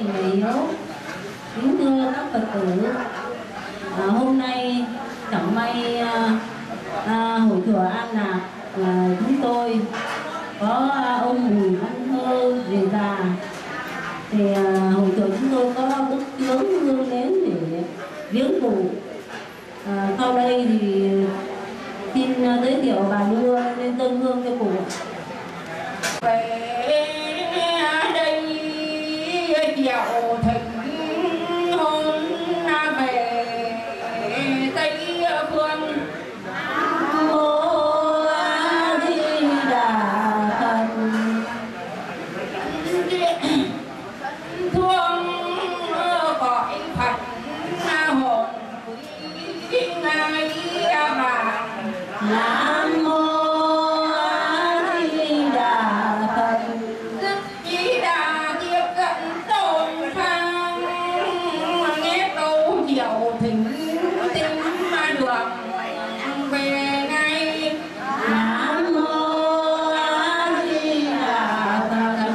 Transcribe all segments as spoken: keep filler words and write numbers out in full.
thì mẹ yếu. Kính thưa các Phật tử, à, hôm nay chẳng may à, à, hội chùa An Lạc à, chúng tôi có à, ông Bùi Văn Thơ về già, thì à, hội chùa chúng tôi có đức lớn hương đến để viếng cụ. À, sau đây thì xin giới thiệu bà đưa lên dân hương cho cụ. Về đây dạo thịnh hôn về Tây Phương, Mô Di Đà Phật. thương cõi Phật hồn quý ngài bà. Nam mô Di Đà Phật. Đức Di Đà tiếp cận tôn thang, nghe câu diệu thỉnh tinh mà được về ngay. Nam mô Di Đà Phật.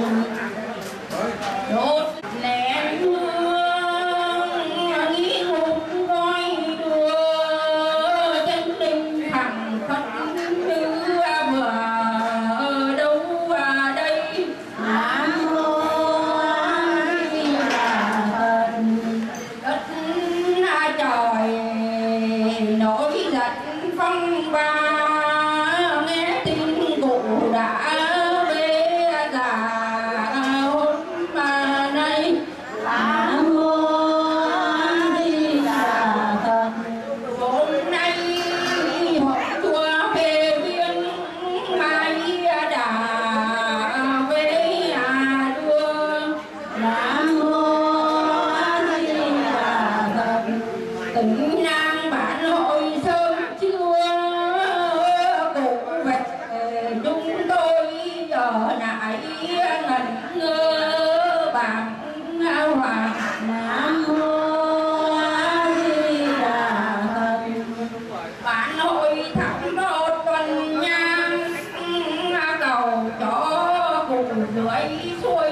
Đốt nén hương nghĩ ngục coi đưa, chân linh thẳng phật như vừa đâu đây. Nam mô Di Đà Phật. Đất trời nổi giận phong ba, nghe tin cụ đã về già hôn mà nay. Nam mô Di Đà Phật. Hôm nay hội chùa về viên mai đã về à đưa. Nam mô Di Đà Phật. Tỉnh Nam bản hội sớm chưa cụ về chúng tôi giờ nãy ngẩn ngơ bảng hoàng. Nam mô Di Đà Phật. Bản hội thẳng một tuần nhang cầu cho cụ dưới xuôi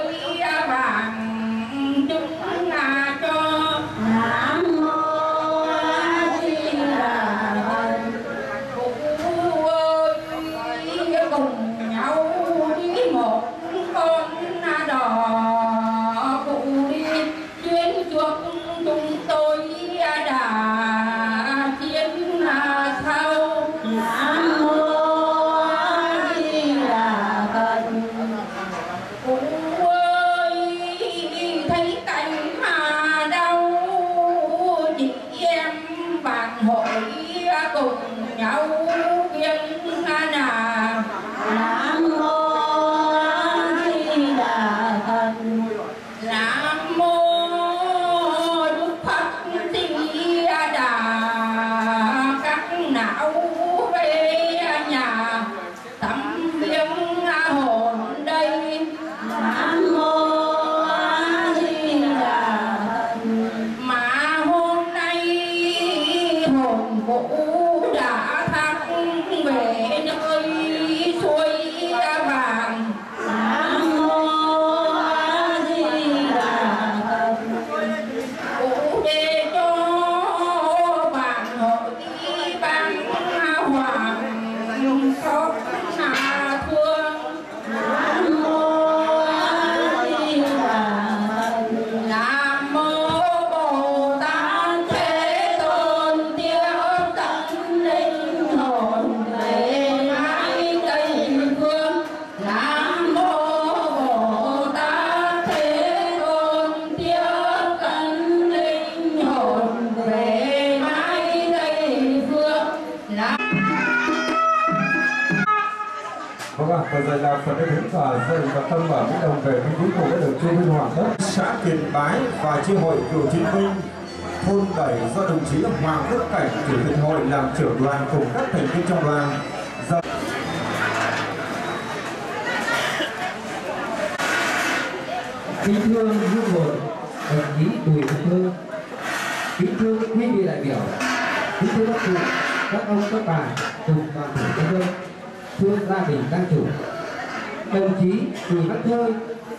vàng chúng là cho. Nam mô Di Đà Phật. Cụ ơi cùng nhau đi một con đò, cụ đi chuyến chuộc chúng tôi đã chiến sau. Nam mô Di Đà Phật. Cụ ơi thấy cảnh mà đau, chị em bạn hội cùng nhau kiêng nà. Nam mô Di Đà Phật. Nam mô Đức Phật Di Đà, các não về nhà tắm viếng hồn đây. Nam mô Di Đà Phật. Mà hôm nay hồn cụ đã thác về nơi suối vàng. Nam mô Di Đà Phật. Cụ để cho bản hội ban hoàng khóc là thương. Nam mô Di Đà Phật. Nam mô Bồ Tát Thế Tôn tiếp dẫn linh hồn về mãi Tây Phương. Nam mô Bồ Tát Thế Tôn tiếp dẫn linh hồn về mãi Tây Phương. Nam Vâng ạ, vừa rồi là phần lễ thánh và dạy và tâm và cái đồng về cái cuối cùng đã được chu viên hoàn tất. Xã Kiền Bái và chi hội cựu chiến binh thôn bảy do đồng chí Hoàng Đức Cảnh chủ tịch hội làm trưởng đoàn cùng các thành viên trong đoàn. Do... Kính thưa hương hồn đồng chí Bùi Văn Thơ, kính thưa quý vị đại biểu, kính thưa các cụ, các ông các bà cùng toàn thể nhân dân, thưa gia đình đang chủ. Đồng chí Bùi Văn Thơ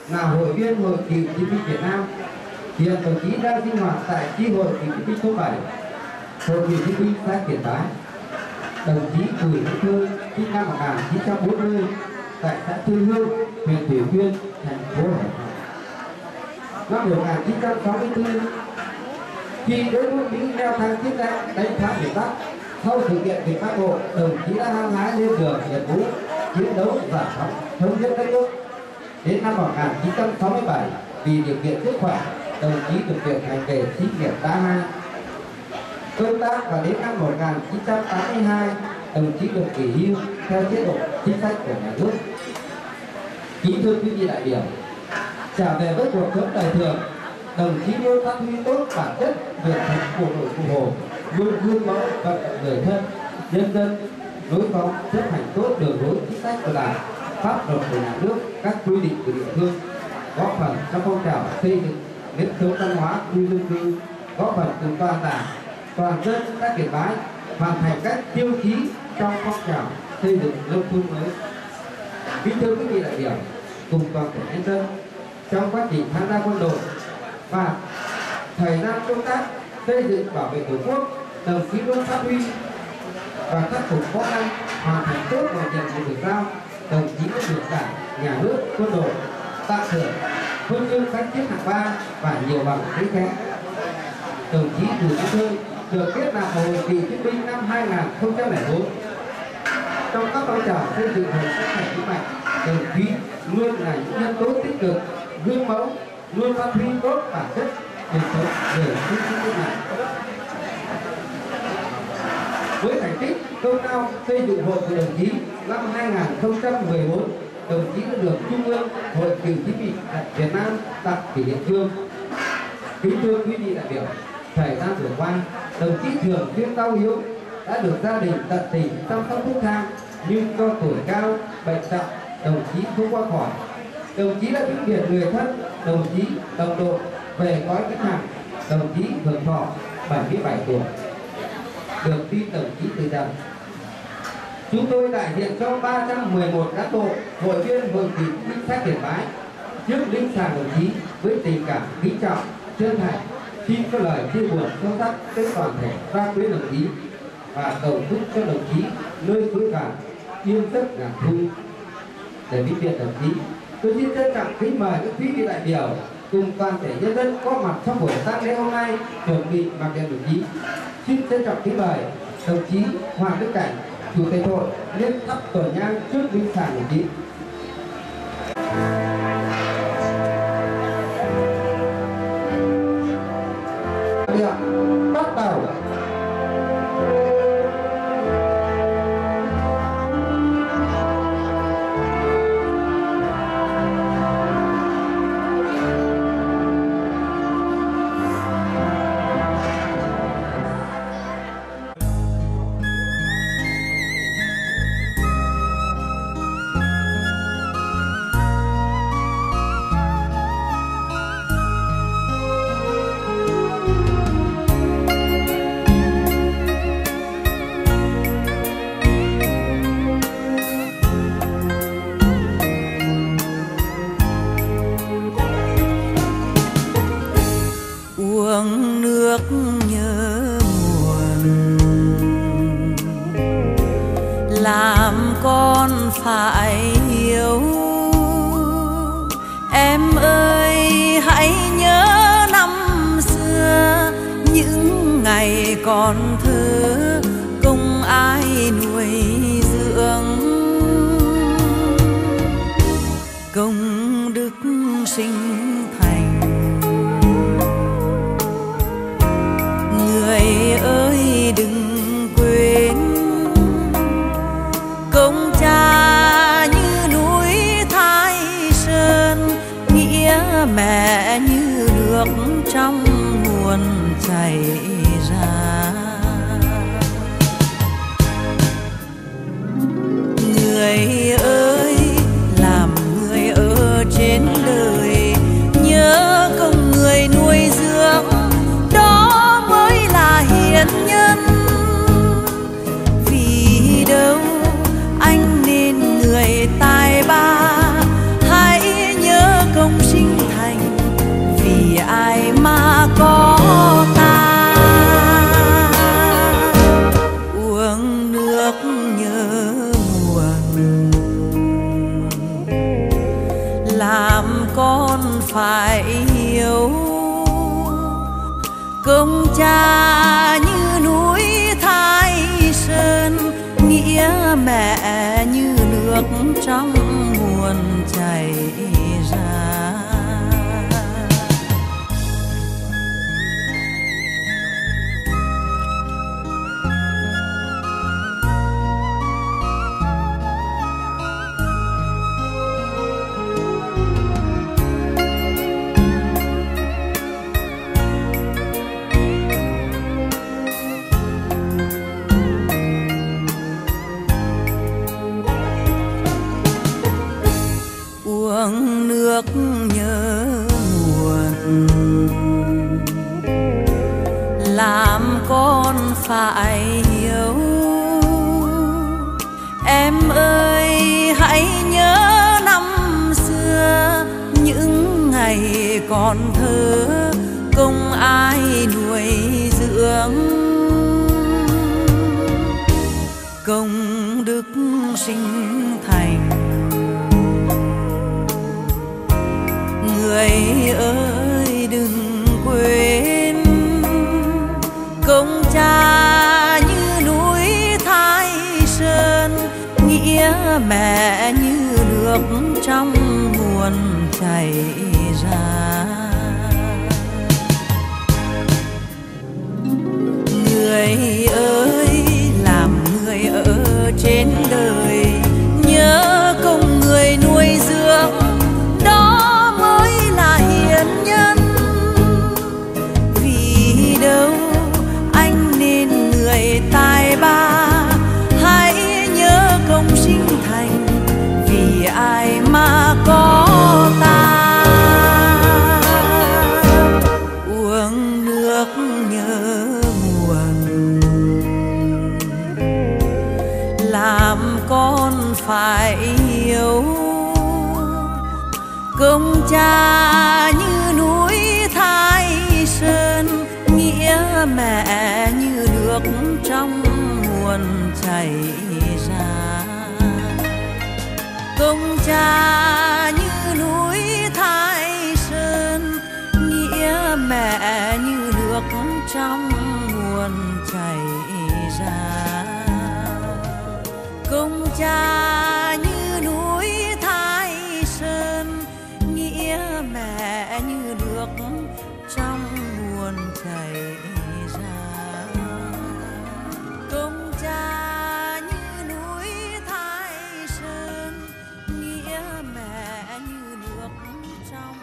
là hội viên Hội Cựu Chiến binh Việt Nam. Hiện đồng chí đang sinh hoạt tại chi hội Cựu Chiến binh số bảy, Hội Cựu Chiến binh xã Kiển Bái. Đồng chí Bùi Hữu Thư sinh năm một nghìn chín trăm bốn mươi tại xã Thư Hương, huyện Thủy Nguyên, thành phố Hải Phòng. Năm một nghìn chín trăm sáu mươi tư, khi đối quân Mỹ leo thang chiến tranh đánh phá miền Bắc, sau sự kiện Việt Bắc Bộ, đồng chí đã hăng hái lên đường nhập ngũ chiến đấu giải phóng thống nhất đất nước. Đến năm một nghìn chín trăm sáu mươi bảy, vì điều kiện sức khỏe, đồng chí được tuyển hành nghề sĩ nghiệp đá hai công tác, và đến năm một nghìn chín trăm tám mươi hai, đồng chí được nghỉ hưu theo chế độ chính sách của nhà nước. Kính thưa quý vị đại biểu, trở về với cuộc sống đời thường, đồng chí luôn phát huy tốt bản chất truyền thống của đội cụ Hồ, luôn gương mẫu vận động người thân, nhân dân, đối phó chấp hành tốt đường lối chính sách của Đảng, pháp luật của nhà nước, các quy định của địa phương, góp phần trong phong trào xây dựng nếp sống văn hóa khu dân cư, góp phần cùng toàn Đảng, toàn dân các Kiển Bái hoàn thành các tiêu chí trong phong trào xây dựng nông thôn mới. Kính thưa quý vị đại biểu cùng toàn thể nhân dân, trong quá trình tham gia quân đội và thời gian công tác xây dựng bảo vệ tổ quốc, đồng chí luôn phát huy và khắc phục khó khăn, hoàn thành tốt mọi nhiệm vụ được giao. Đồng chí đã được Đảng, nhà nước, quân đội tặng thưởng huân chương kháng chiến hạng ba và nhiều bằng giấy khen. Đồng chí Bùi Hữu Thư được kết nạp vào Hội Cựu Chiến binh năm hai nghìn không trăm lẻ bốn. Trong các phong trào xây dựng Hội Cách mạng vững mạnh, đồng chí luôn là những nhân tố tích cực, gương mẫu, luôn phát huy tốt bản chất truyền thống để chiến sĩ cách mạng. Với thành tích công lao xây dựng hội của đồng chí năm hai nghìn không trăm mười bốn, đồng chí đã được Trung ương Hội Cựu Chiến binh Việt Nam tặng kỷ niệm trương. Kính thưa quý vị đại biểu, thời gian vừa qua, đồng chí thường xuyên đau yếu, đã được gia đình tận tình chăm sóc thuốc thang, nhưng do tuổi cao, bệnh tật, đồng chí không qua khỏi. Đồng chí đã vĩnh biệt người thân, đồng chí, đồng đội về cõi vĩnh hằng. Đồng chí hưởng thọ bảy mươi bảy tuổi. Được tin đồng chí từ trần, chúng tôi đại diện cho ba trăm mười một cán bộ hội viên Hội Cựu Chiến binh xã Kiển Bái trước linh sàng đồng chí với tình cảm kính trọng, chân thành, xin có lời chia buồn sâu sắc tới toàn thể ba quý đồng chí và cầu chúc cho đồng chí nơi suối vàng yên giấc ngàn thu. Để biết biệt đồng chí, tôi xin trân trọng kính mời các quý vị đại biểu cùng toàn thể nhân dân có mặt trong buổi tang lễ hôm nay chuẩn bị mặc đẹp đồng chí. Xin trân trọng kính mời đồng chí Hoàng Đức Cảnh, Chủ tịch hội lên thắp tuần nhang trước linh sàng đồng chí. Bắt đầu. uống nước nhớ nguồn, làm con phải hiểu. Em ơi hãy nhớ năm xưa, những ngày còn thơ không ai nuôi dưỡng. Công đức sinh thành, người ơi đừng quên. Công cha như núi Thái Sơn, nghĩa mẹ như nước trong nguồn chảy ra. Người ơi làm người ở trên đời, nhớ công người nuôi dưỡng, đó mới là hiền nhân. Vì đâu anh nên người tài ba, hãy nhớ công hiếu. Công cha như núi Thái Sơn, nghĩa mẹ như nước trong nguồn chảy ra. Uống nước nhớ nguồn, làm con phải hiếu. Em ơi hãy nhớ năm xưa, những ngày còn thơ công ai nuôi dưỡng. Công đức sinh thành, người ơi đừng quên. Công cha như núi Thái Sơn, nghĩa mẹ như nước trong nguồn chảy ra. Người ơi làm người ở trên đời, nhớ công người nuôi dưỡng, đó mới là hiền nhân. Vì đâu anh nên người tài ba, hãy nhớ công sinh thành, vì ai mà có ta. Uống nước nhớ nguồn, làm con phải hiếu. Công cha như núi Thái Sơn, nghĩa mẹ như nước trong nguồn chảy ra. Công cha như núi Thái Sơn, nghĩa mẹ như nước trong nguồn chảy ra. Công cha như núi Thái Sơn, nghĩa mẹ như nước trong nguồn chảy ra. Công cha như núi Thái Sơn, nghĩa mẹ như nước trong.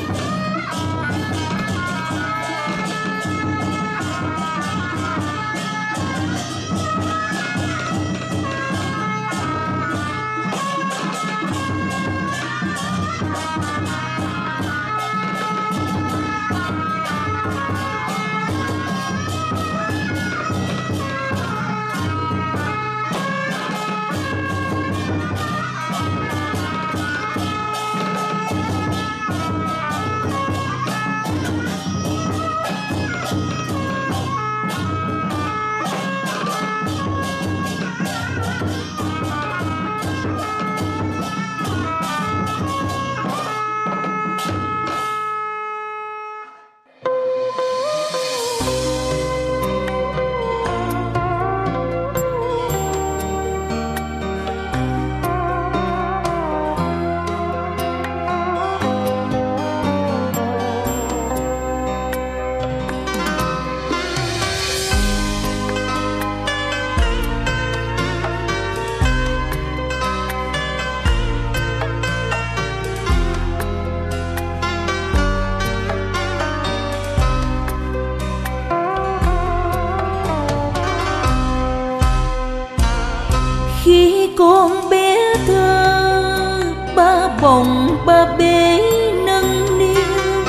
con bé thơ ba bồng ba bế nâng niu,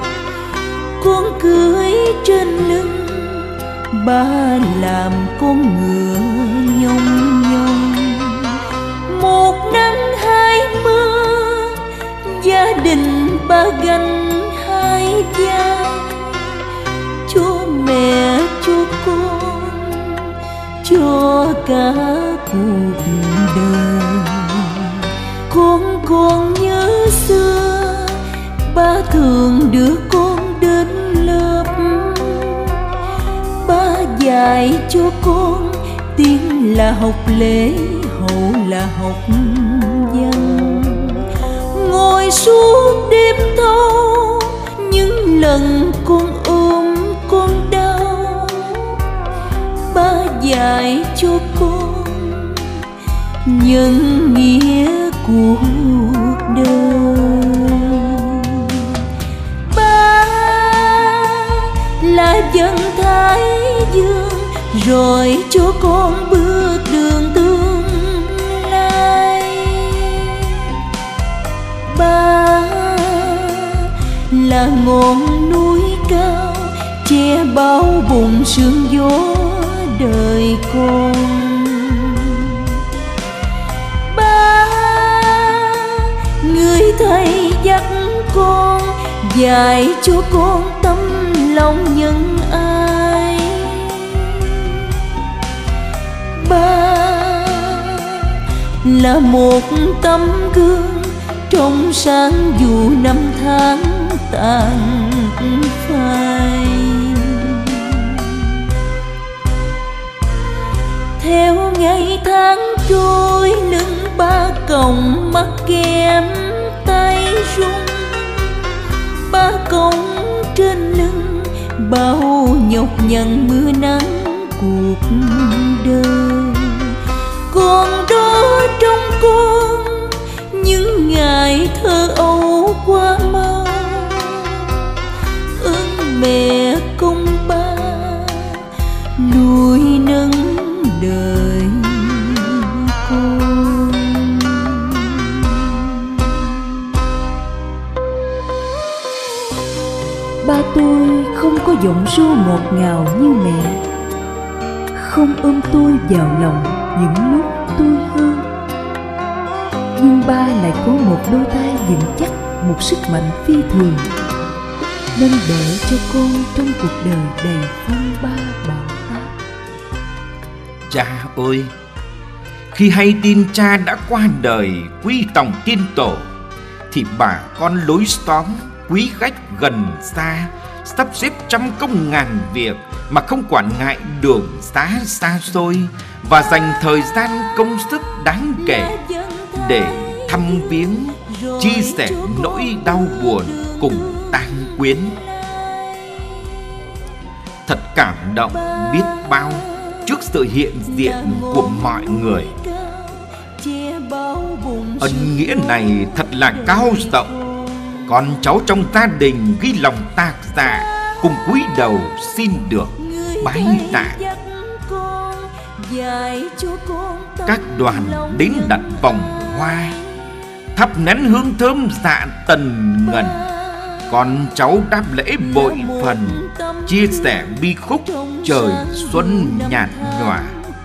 con cưới trên lưng ba làm con ngựa nhông nhông. Một nắng hai mưa gia đình ba gánh hai vai, cho mẹ cho con cho cả cuộc đời. Con còn nhớ xưa ba thường đưa con đến lớp. Ba dạy cho con tiếng là học lễ, hậu là học văn. Ngồi suốt đêm thâu, những lần con ôm con đau. Ba dạy cho con nhân nghĩa cuộc đời. Ba là dân Thái Dương, rồi cho con bước đường tương lai. Ba là ngọn núi cao, che bao bụng sương gió đời con. Ba người thầy dắt con, dạy cho con tấm lòng nhân ai. Ba là một tấm gương trong sáng dù năm tháng tàn phai. Theo ngày tháng trôi, lưng ba còng mắt kem tay rung. Ba còng trên lưng bao nhọc nhằn mưa nắng cuộc đời. Còn đó trong con những ngày thơ ấu qua mau. Ơn mẹ công ba nuôi nấng đời con. Ba tôi không có giọng ru ngọt ngào như mẹ, không ôm tôi vào lòng những lúc tôi hơn. Nhưng ba lại có một đôi tay vững chắc, một sức mạnh phi thường, nên đỡ cho con trong cuộc đời đầy phong ba bão táp. Cha ơi, khi hay tin cha đã qua đời quý tòng tiên tổ, thì bà con lối xóm, quý khách gần xa sắp xếp trăm công ngàn việc mà không quản ngại đường xá xa xôi, và dành thời gian công sức đáng kể để thăm viếng, chia sẻ nỗi đau buồn cùng tang quyến. Thật cảm động biết bao trước sự hiện diện của mọi người. Ân nghĩa này thật là cao rộng. Con cháu trong gia đình ghi lòng tạc dạ, cùng cúi đầu xin được bái tạ. Các đoàn đến đặt vòng hoa, thắp nén hương thơm dạ tần ngần. Con cháu đáp lễ bội phần, chia sẻ bi khúc trời xuân nhạt nhòa.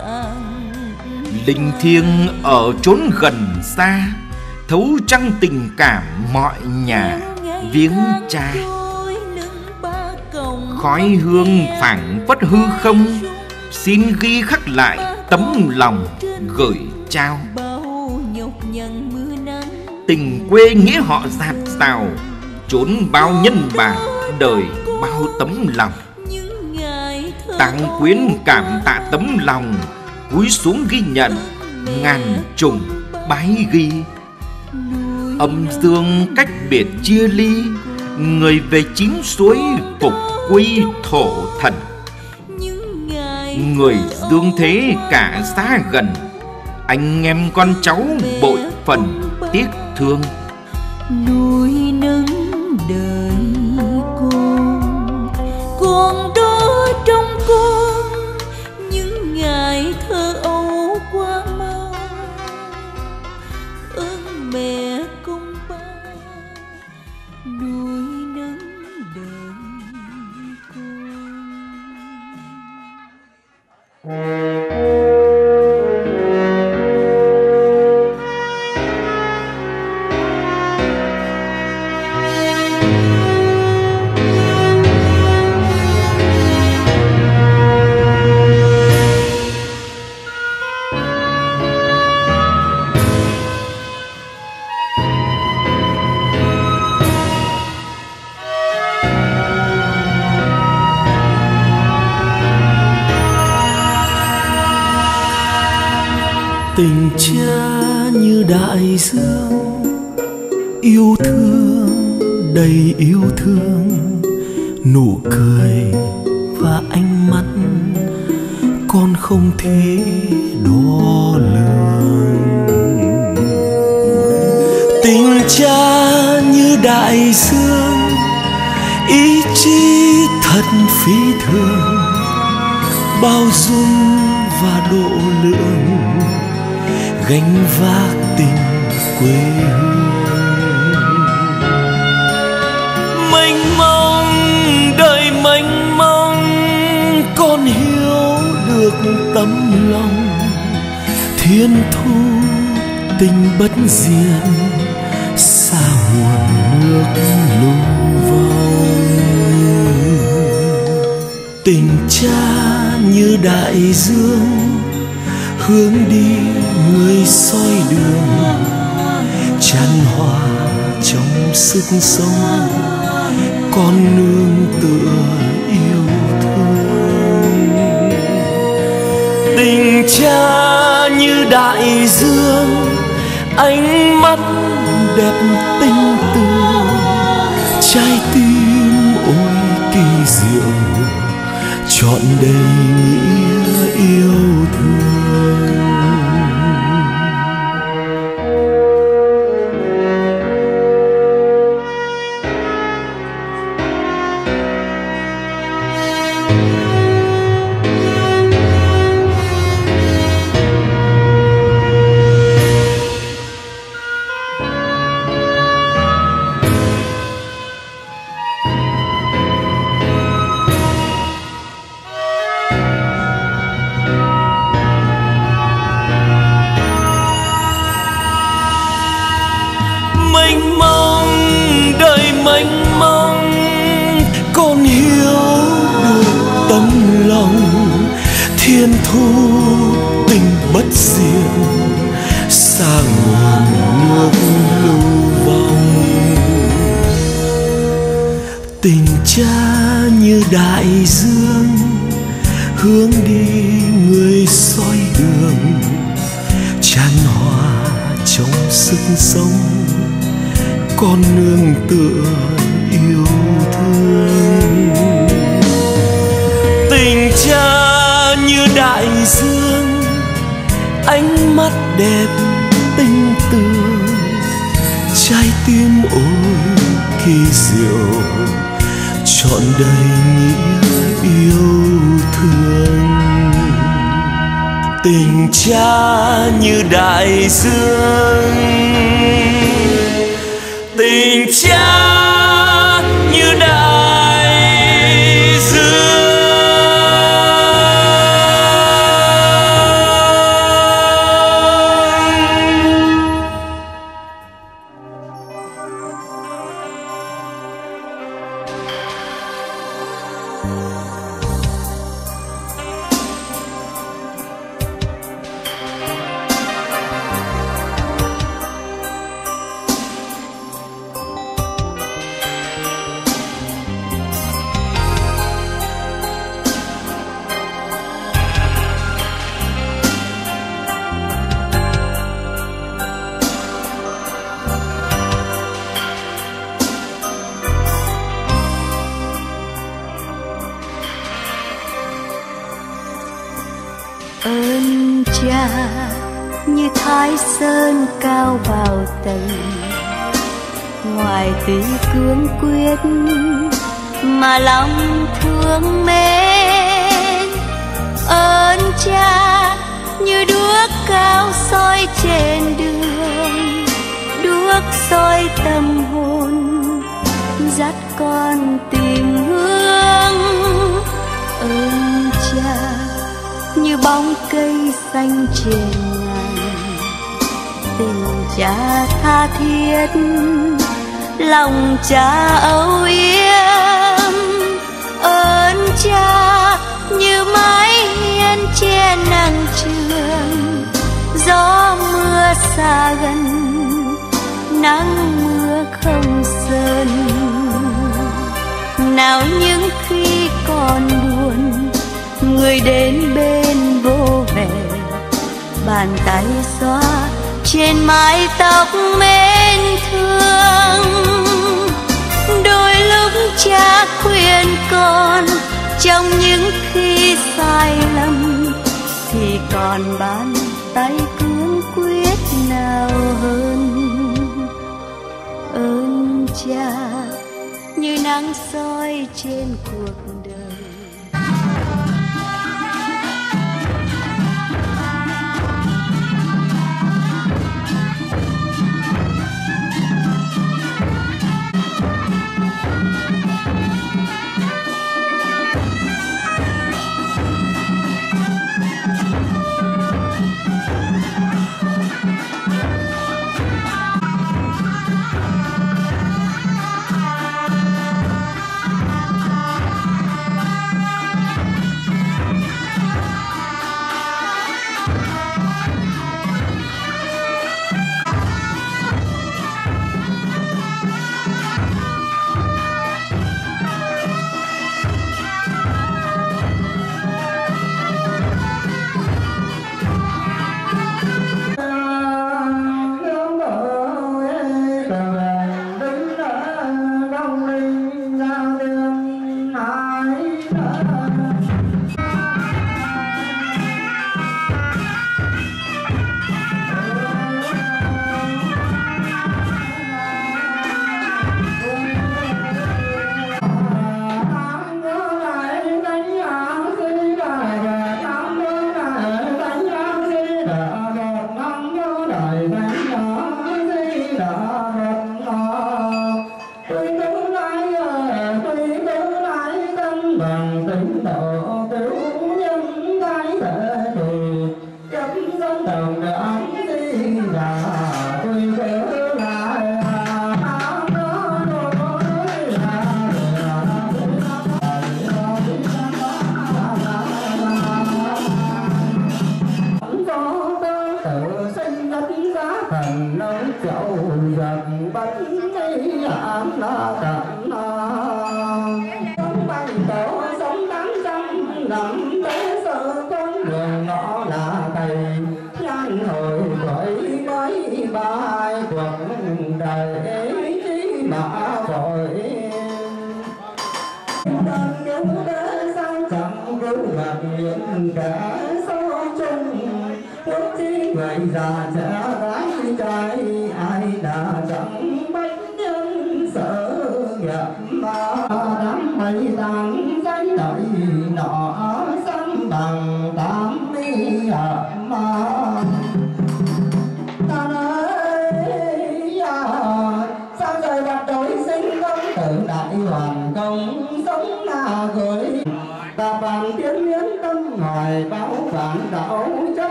Linh thiêng ở chốn gần xa, thấu trăng tình cảm mọi nhà viếng cha. Khói hương phảng phất hư không, xin ghi khắc lại tấm lòng gửi trao. Tình quê nghĩa họ dạt dào, chốn bao nhân bản đời bao tấm lòng. Tang quyến cảm tạ tấm lòng, cúi xuống ghi nhận ngàn trùng bái ghi. Âm dương cách biệt chia ly, người về chín suối phục quy thổ thần. Người dương thế cả xa gần, anh em con cháu bội phần tiếc thương. Nuôi nấng đời con, con đó trong con những ngày thơ ấu qua mau. Ơn mẹ công ba nuôi nấng đời con. Tình cha như đại dương, yêu thương đầy yêu thương, nụ cười và ánh mắt con không thể đo lường. Tình cha như đại dương, ý chí thật phi thường, bao dung và độ lượng, gánh vác tình quê hương. Mênh mông đời mênh mông, con hiểu được tấm lòng thiên thu tình bất diệt, xa nguồn nước lưu vong. Tình cha như đại dương, hướng đi người soi đường, chan hòa trong sức sống, con nương tựa yêu thương. Tình cha như đại dương, ánh mắt đẹp tinh tường, trái tim ôi kỳ diệu, trọn đầy nghĩa yêu thương. Mênh mông đời mênh mông, con hiểu được tấm lòng thiên thu tình bất diệt, xa nguồn nước lưu vong. Tình cha như đại dương, hướng đi người soi đường, chan hòa trong sức sống, con nương tựa yêu thương. Tình cha như đại dương, ánh mắt đẹp tinh tường, trái tim ôi kỳ diệu, trọn đầy nghĩa yêu thương. Tình cha như đại dương, tình cha như đại dương. Ơn cha như Thái Sơn cao bao tầng, ngoài từ cương quyết mà lòng thương mến. Ơn cha như đuốc cao soi trên đường, đuốc soi tâm hồn dắt con tìm hướng. Ơn cha như bóng cây xanh trên ngàn, tình cha tha thiết, lòng cha âu yếm. Ơn cha như mái hiên che nắng trường, gió mưa xa gần, nắng mưa không sơn. Nào những khi còn buồn, người đến bên vô vẻ, bàn tay xoa trên mái tóc mến thương. Đôi lúc cha khuyên con trong những khi sai lầm thì còn bàn tay cương quyết nào hơn. Ơn cha như nắng soi trên cuộc đời.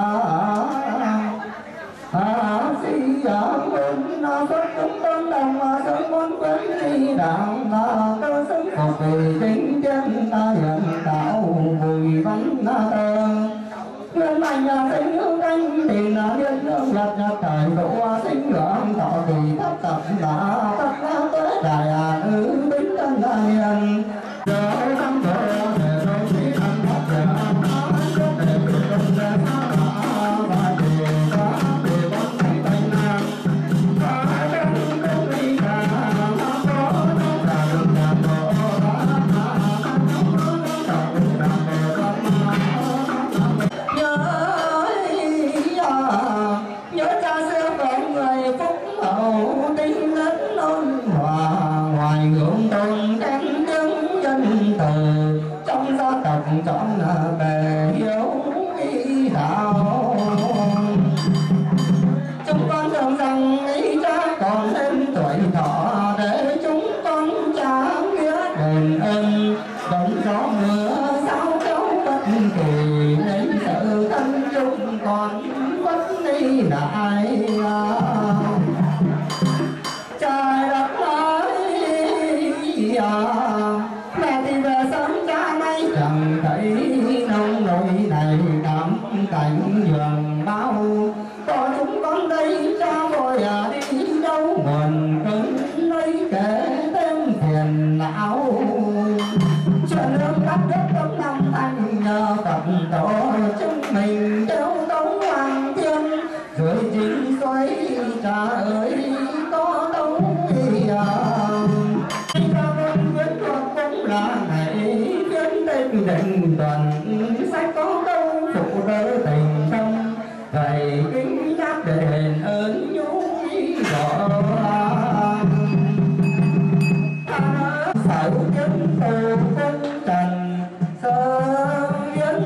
Hãy subscribe cho kênh Ghiền Mì Gõ để không bỏ lỡ những video hấp dẫn. nhà sinh hương canh thì là nhân lương lật nhật trời độ sinh hưởng thọ thì thất tập là tất cả tới đại à ư bính tân là hiền giờ tâm thọ để đôi khi thân thất để có để bị công để phá và để có để bóng tay tay nam và chân không đi ra có nó là đường nhà tổ nhớ nhớ cha xưa có người phúc hậu tinh lớn ôn hòa ngoài ngưỡng tôn cánh đứng dân từ trong gia tộc chọn bề hiếu ý đạo chúng con tưởng rằng ý cha còn thêm tuổi thọ để chúng con trả nghĩa đền ơn đón gió mưa sao cháu bất kỳ nên sự thân chúng còn bất đi lại trời đất ơi mẹ thì về sớm cha nay chẳng thấy nông nỗi này cảm cảnh giường bao có chúng con đây cha vội à đi đâu nguồn cơn lấy kể thêm phiền não chuyện nước đất đất đông năm anh nhờ Phật tổ chúng mình theo tấu hoàng thiên rồi chính xoay cha ơi có tấu à cha con viết thuật cũng là ngày viết tên định tuần sách có câu phụ đỡ tình tâm vậy kính đáp đền ơn nhũ rõ phải chứng từ quân trần sơ biến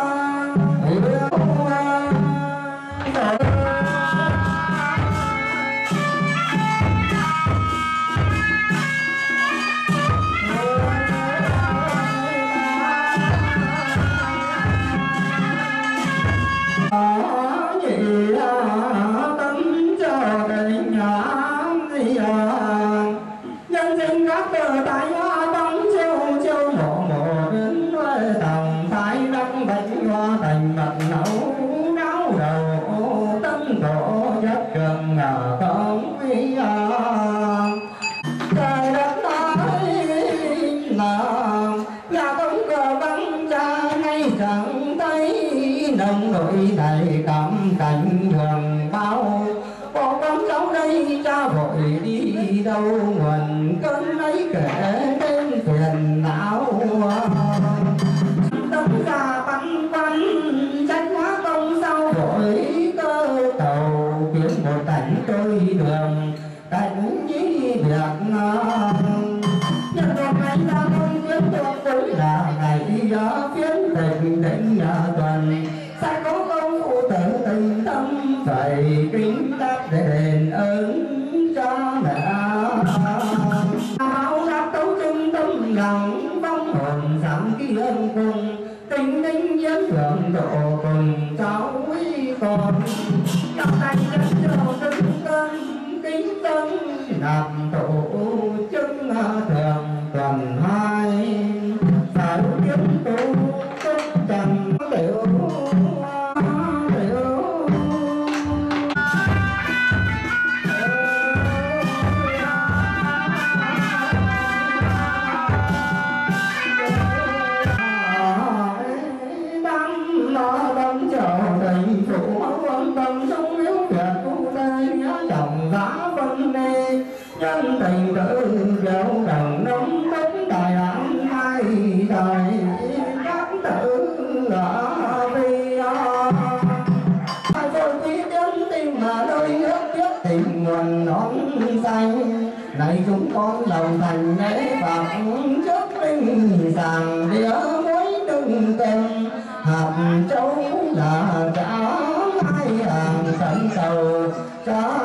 nhân sinh các cờ tài hoa bóng chiêu chiêu mộ mộ đến nuôi tòng thái đăng bạch hoa thành mặt nấu náo đầu tân tổ nhất trường ngờ không ý trời đất ơi là nhà công cờ vắng cha ngay chẳng thấy đồng đội này cảm cảnh đường bao có con cháu đây cha vội đi đâu nguồn cơn ấy kể tên phiền não tâm ra băn khoăn trách hóa công sao vội cơ tàu kiếm một cảnh trôi đường cảnh với việc nhân một ngày ra công kiếm thuộc cũng là ngày gió phiến tình định nhà tuần sẽ có công phụ tử tình tâm phải kính đáp đền ơn cha mẹ áo đáp tấu trung tâm lòng vong hồn giảm ký ơn cùng tình ninh dân thượng độ cùng cháu quý con trong tay đất châu đứng cân kính tân nạp tổ chứng thường tuần hai phải kiếm tu chân trần tiểu nhân tình tự dạo đồng nông đất đại án hai đời các tự ở vì hai tôi quý đến tình mà đôi nước biết tình nguồn nón xanh này chúng con lòng thành lễ bạc trước linh sàng đĩa muối đừng cần hạt châu là trả hai hàng sẵn sầu cha